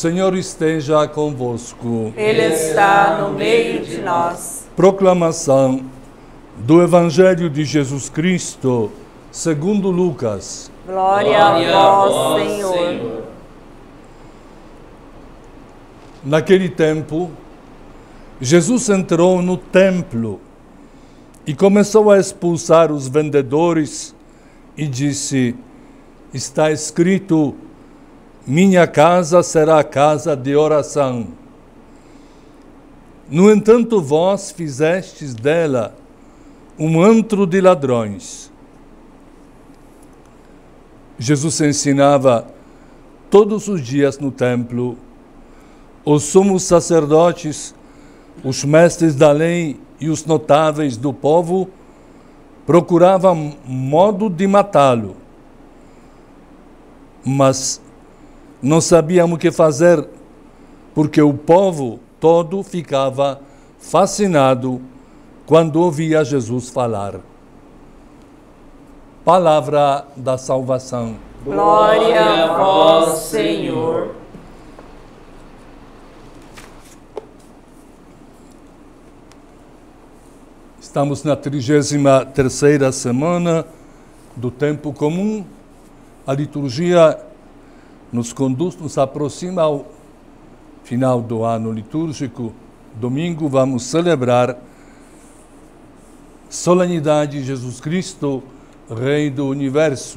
Senhor esteja convosco. Ele está no meio de nós. Proclamação do Evangelho de Jesus Cristo, segundo Lucas. Glória a vós, Senhor. Naquele tempo, Jesus entrou no templo e começou a expulsar os vendedores e disse: está escrito, minha casa será casa de oração. No entanto, vós fizestes dela um antro de ladrões. Jesus ensinava todos os dias no templo. Os sumos sacerdotes, os mestres da lei e os notáveis do povo procuravam modo de matá-lo, mas não sabiam o que fazer, porque o povo todo ficava fascinado quando ouvia Jesus falar. Palavra da salvação. Glória a vós, Senhor. Estamos na 33ª semana do tempo comum. A liturgia nos conduz, nos aproxima ao final do ano litúrgico. Domingo vamos celebrar solenidade de Jesus Cristo, Rei do Universo.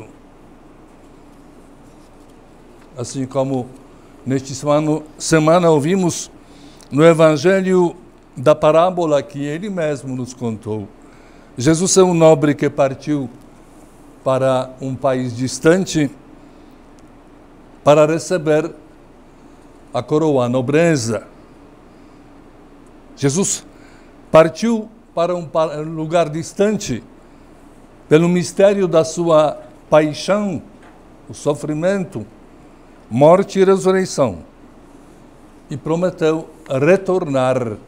Assim como nesta semana ouvimos no Evangelho da parábola que ele mesmo nos contou. Jesus é um nobre que partiu para um país distante para receber a coroa, a nobreza. Jesus partiu para um lugar distante pelo mistério da sua paixão, o sofrimento, morte e ressurreição, e prometeu retornar.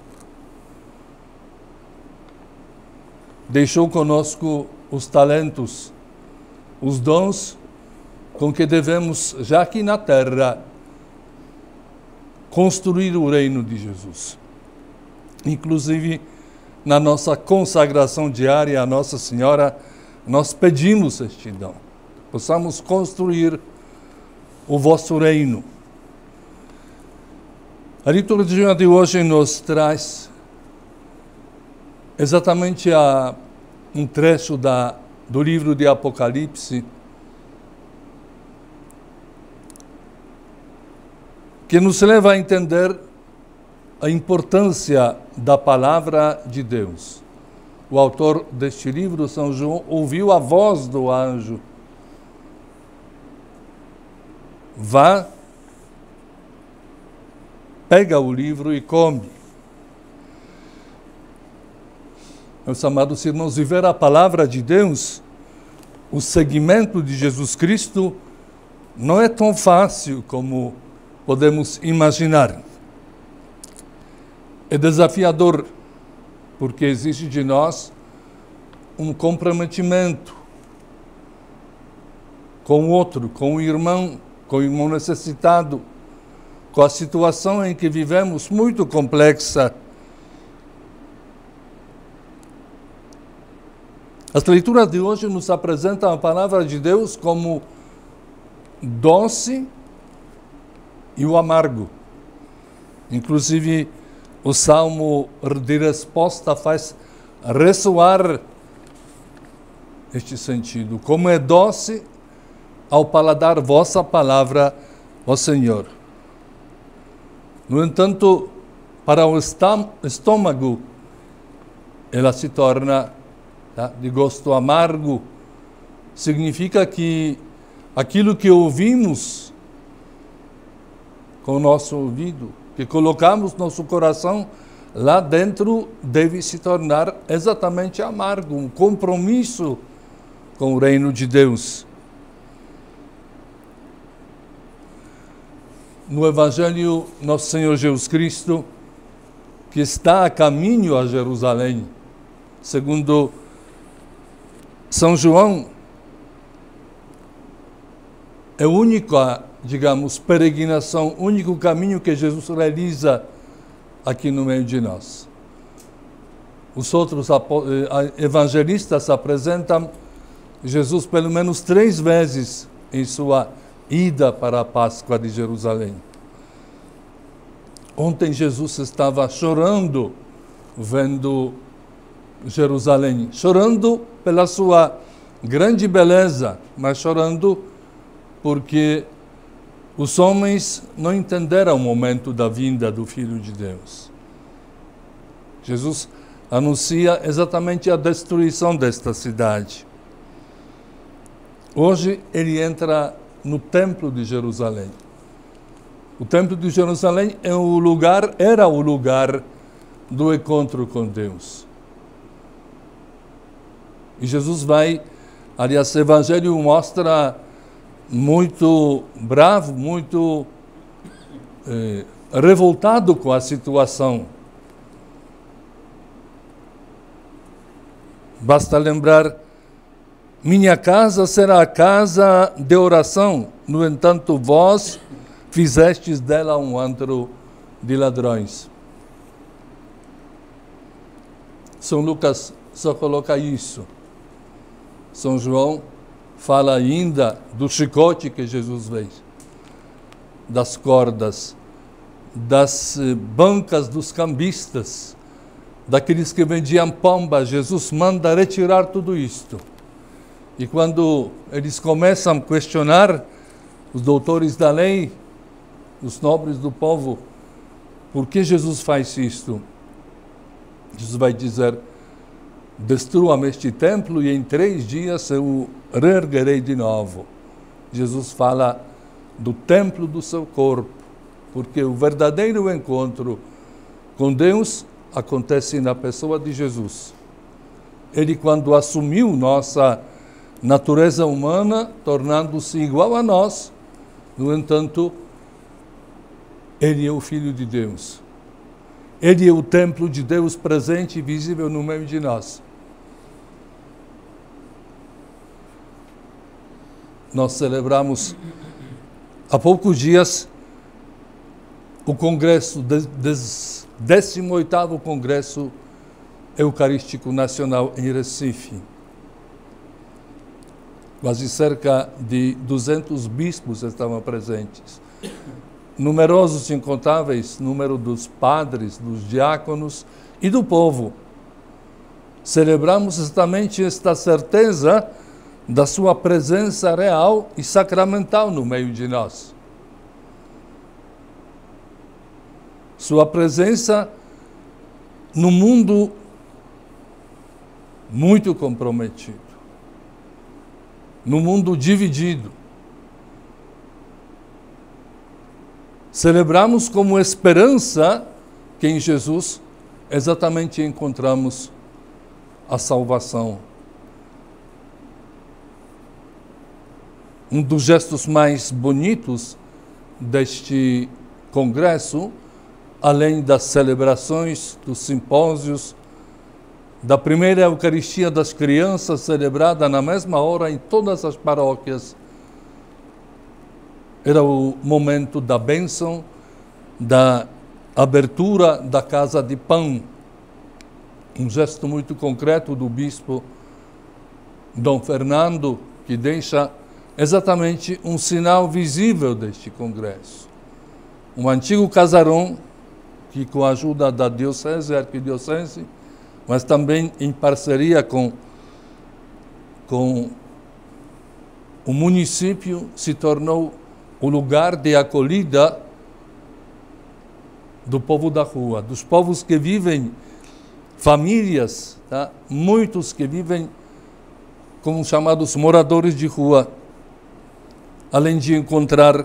Deixou conosco os talentos, os dons com que devemos, já aqui na terra, construir o reino de Jesus. Inclusive, na nossa consagração diária à Nossa Senhora, nós pedimos este dom. Possamos construir o vosso reino. A liturgia de hoje nos traz exatamente um trecho do livro de Apocalipse, que nos leva a entender a importância da palavra de Deus. O autor deste livro, São João, ouviu a voz do anjo: vá, pega o livro e come. Meus amados irmãos, viver a palavra de Deus, o seguimento de Jesus Cristo, não é tão fácil como podemos imaginar. É desafiador, porque exige de nós um comprometimento com o outro, com o irmão necessitado, com a situação em que vivemos, muito complexa. As leituras de hoje nos apresentam a palavra de Deus como doce e o amargo. Inclusive, o salmo de resposta faz ressoar este sentido. Como é doce ao paladar vossa palavra, ó Senhor. No entanto, para o estômago, ela se torna de gosto amargo. Significa que aquilo que ouvimos com o nosso ouvido, que colocamos no nosso coração, lá dentro deve se tornar exatamente amargo, um compromisso com o reino de Deus. No Evangelho, nosso Senhor Jesus Cristo, que está a caminho a Jerusalém, segundo São João, é a única, digamos, peregrinação, o único caminho que Jesus realiza aqui no meio de nós. Os outros evangelistas apresentam Jesus pelo menos 3 vezes em sua ida para a Páscoa de Jerusalém. Ontem Jesus estava chorando vendo Jerusalém, chorando pela sua grande beleza, mas chorando porque os homens não entenderam o momento da vinda do Filho de Deus. Jesus anuncia exatamente a destruição desta cidade. Hoje ele entra no Templo de Jerusalém. O Templo de Jerusalém era o lugar do encontro com Deus. E Jesus vai, aliás, o Evangelho mostra muito bravo, muito revoltado com a situação. Basta lembrar, minha casa será a casa de oração, no entanto vós fizestes dela um antro de ladrões. São Lucas só coloca isso. São João fala ainda do chicote que Jesus fez, das cordas, das bancas dos cambistas, daqueles que vendiam pomba. Jesus manda retirar tudo isto. E quando eles começam a questionar os doutores da lei, os nobres do povo, por que Jesus faz isto? Jesus vai dizer, destrua-me este templo e em 3 dias eu o reerguerei de novo. Jesus fala do templo do seu corpo, porque o verdadeiro encontro com Deus acontece na pessoa de Jesus. Ele, quando assumiu nossa natureza humana, tornando-se igual a nós, no entanto, ele é o Filho de Deus. Ele é o templo de Deus presente e visível no meio de nós. Nós celebramos há poucos dias o Congresso, 18º Congresso Eucarístico Nacional em Recife. Quase cerca de 200 bispos estavam presentes. Numerosos, incontáveis, número dos padres, dos diáconos e do povo. Celebramos exatamente esta certeza da sua presença real e sacramental no meio de nós. Sua presença no mundo muito comprometido, no mundo dividido. Celebramos como esperança que em Jesus exatamente encontramos a salvação. Um dos gestos mais bonitos deste congresso, além das celebrações, dos simpósios, da primeira Eucaristia das crianças, celebrada na mesma hora em todas as paróquias, era o momento da bênção, da abertura da casa de pão. Um gesto muito concreto do bispo Dom Fernando, que deixa exatamente um sinal visível deste congresso. Um antigo casarão que, com a ajuda da diocese, arquidiocese, mas também em parceria com o município, se tornou o lugar de acolhida do povo da rua, dos povos que vivem, famílias, tá? Muitos que vivem como chamados moradores de rua, além de encontrar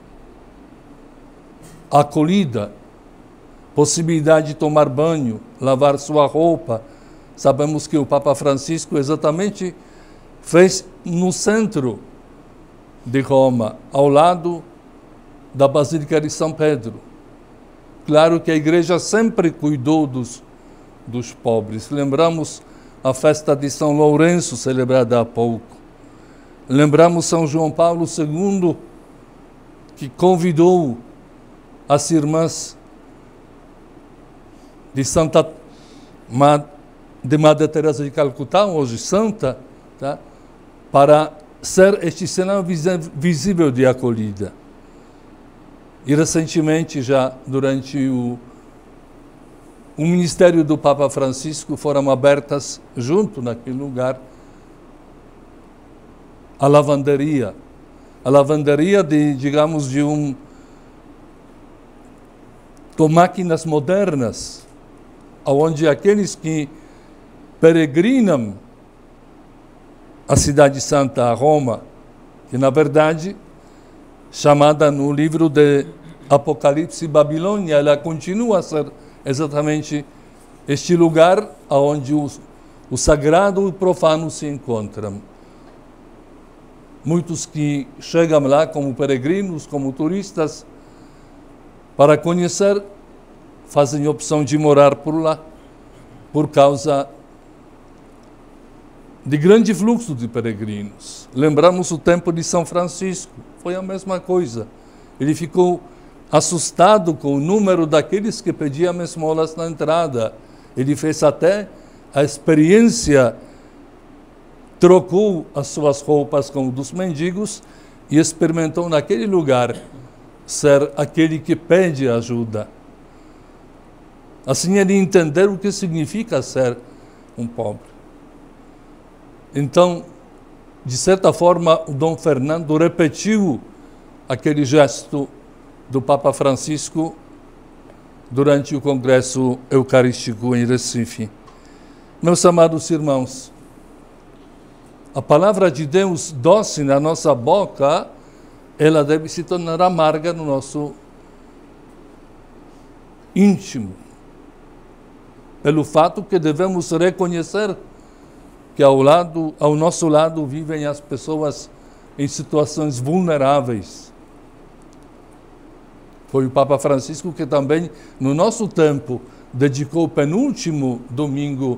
acolhida, possibilidade de tomar banho, lavar sua roupa. Sabemos que o Papa Francisco exatamente fez no centro de Roma, ao lado da Basílica de São Pedro. Claro que a igreja sempre cuidou dos pobres. Lembramos a festa de São Lourenço, celebrada há pouco. lembramos São João Paulo II, que convidou as irmãs de Madre Teresa de Calcutá, hoje santa, tá? Para ser este sinal visível de acolhida. E recentemente, já durante o ministério do Papa Francisco, foram abertas, junto naquele lugar, a lavanderia de, digamos, com máquinas modernas, onde aqueles que peregrinam a Cidade Santa, a Roma, que na verdade, chamada no livro de Apocalipse Babilônia, ela continua a ser exatamente este lugar onde o sagrado e o profano se encontram. Muitos que chegam lá como peregrinos, como turistas, para conhecer, fazem opção de morar por lá, por causa de grande fluxo de peregrinos. Lembramos o tempo de São Francisco, foi a mesma coisa. Ele ficou assustado com o número daqueles que pediam esmolas na entrada. Ele fez até a experiência, trocou as suas roupas com os dos mendigos e experimentou naquele lugar ser aquele que pede ajuda. Assim ele entender o que significa ser um pobre. Então, de certa forma, o Dom Fernando repetiu aquele gesto do Papa Francisco durante o Congresso Eucarístico em Recife. Meus amados irmãos, a palavra de Deus doce na nossa boca, ela deve se tornar amarga no nosso íntimo, pelo fato que devemos reconhecer que ao nosso lado vivem as pessoas em situações vulneráveis. Foi o Papa Francisco que também, no nosso tempo, dedicou o penúltimo domingo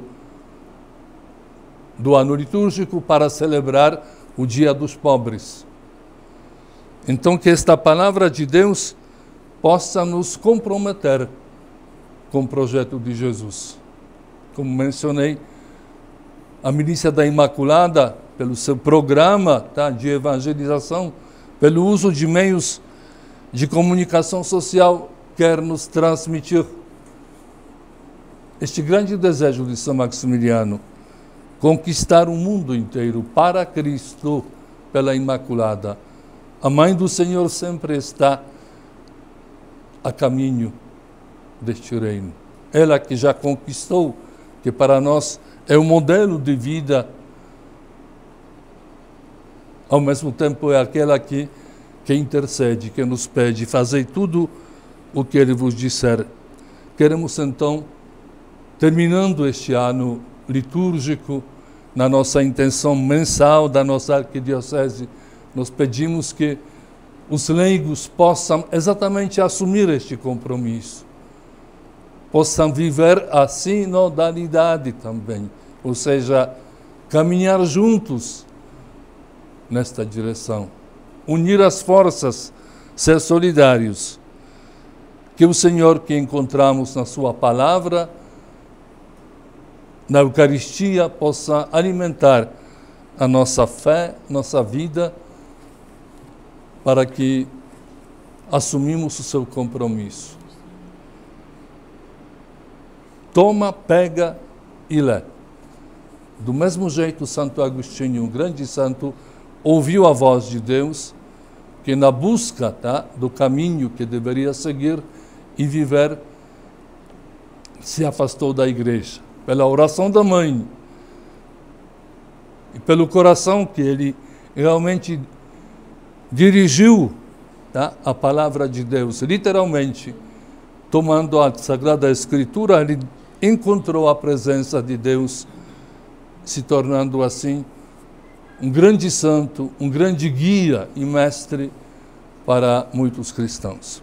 do ano litúrgico para celebrar o Dia dos Pobres. Então, que esta palavra de Deus possa nos comprometer com o projeto de Jesus. Como mencionei, a Milícia da Imaculada, pelo seu programa, tá, de evangelização, pelo uso de meios de comunicação social, quer nos transmitir este grande desejo de São Maximiliano, conquistar o mundo inteiro para Cristo pela Imaculada. A Mãe do Senhor sempre está a caminho deste reino. Ela que já conquistou, que para nós é um modelo de vida, ao mesmo tempo é aquela que intercede, que nos pede, fazei tudo o que Ele vos disser. Queremos então, terminando este ano litúrgico, na nossa intenção mensal da nossa arquidiocese, nós pedimos que os leigos possam exatamente assumir este compromisso, possam viver a sinodalidade também, ou seja, caminhar juntos nesta direção, unir as forças, ser solidários. Que o Senhor que encontramos na sua palavra, na Eucaristia, possa alimentar a nossa fé, nossa vida, para que assumimos o seu compromisso. Toma, pega e lê. Do mesmo jeito, Santo Agostinho, um grande santo, ouviu a voz de Deus, que na busca, tá, do caminho que deveria seguir e viver, se afastou da igreja. Pela oração da mãe e pelo coração que ele realmente dirigiu, tá, a palavra de Deus, literalmente, tomando a Sagrada Escritura, ele encontrou a presença de Deus, se tornando assim um grande santo, um grande guia e mestre para muitos cristãos.